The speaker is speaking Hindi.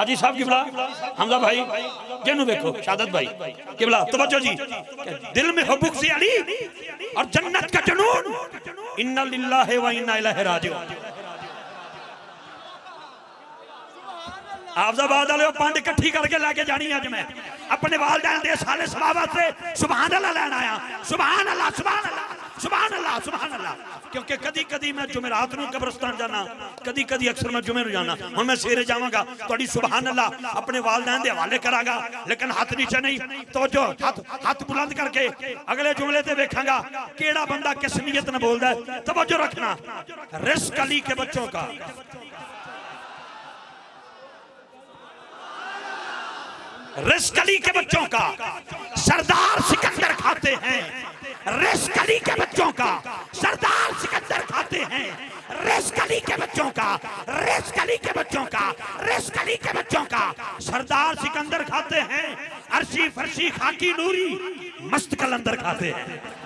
हाजी साहब किबला हमजा भाई जिन्हों देखो शादत भाई किबला तवज्जो जी दिल में हुब्बुक सी अली और जन्नत का जुनून इन्ना लिल्लाहि व इन्ना इलैहि राजिऊन। आफजाबाद वाले पंड इकट्ठी करके लेके जानी अज मैं अपने वालदैन दे साले सवाब वास्ते सुभान अल्लाह लैन आया। सुभान अल्लाह सुभान अल्लाह सुभान अल्लाह सुभान अल्लाह। क्योंकि कदी कदी मैं जुमेरात नूं कब्रिस्तान जाना, कदी कदी अक्सर मैं जुमे नूं जाना। हुण मैं सवेरे जावांगा तुहाडी सुभान अल्लाह अपने वालदैन दे हवाले करांगा, लेकिन हाथ नीचे नहीं तो जो हाथ बुलंद करके अगले जुमले ते वेखांगा केड़ा बंदा किस नीयत नाल बोलदा है। तवज्जो रखना, रिस्क अली के बच्चों का रिस्क अली के बच्चों का सरदार सिकंदर खाते हैं। रिस्क अली के बच्चों का सरदार सिकंदर खाते हैं। रिस्क अली के बच्चों का रिस्क अली के बच्चों का रिस्क अली के बच्चों का सरदार सिकंदर खाते हैं। अर्शी फरशी खाकी नूरी मस्त कलंदर खाते हैं।